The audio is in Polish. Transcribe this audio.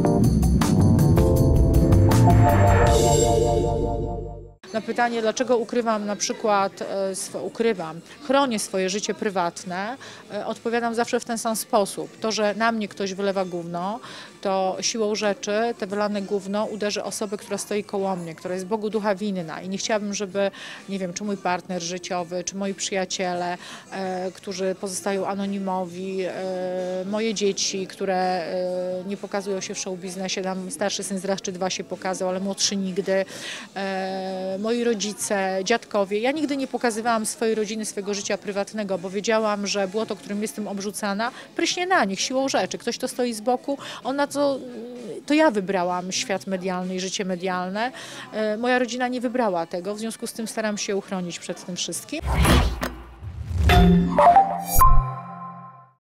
Na pytanie, dlaczego ukrywam na przykład, chronię swoje życie prywatne, odpowiadam zawsze w ten sam sposób. To, że na mnie ktoś wylewa gówno, to siłą rzeczy te wylane gówno uderzy osobę, która stoi koło mnie, która jest Bogu ducha winna i nie chciałabym, żeby, nie wiem, czy mój partner życiowy, czy moi przyjaciele, którzy pozostają anonimowi, moje dzieci, które nie pokazują się w show biznesie, tam starszy syn z raz czy dwa się pokazał, ale młodszy nigdy, moi rodzice, dziadkowie. Ja nigdy nie pokazywałam swojej rodziny, swojego życia prywatnego, bo wiedziałam, że błoto, którym jestem obrzucana, pryśnie na nich siłą rzeczy. Ktoś, kto stoi z boku, to ja wybrałam świat medialny i życie medialne. Moja rodzina nie wybrała tego, w związku z tym staram się uchronić przed tym wszystkim.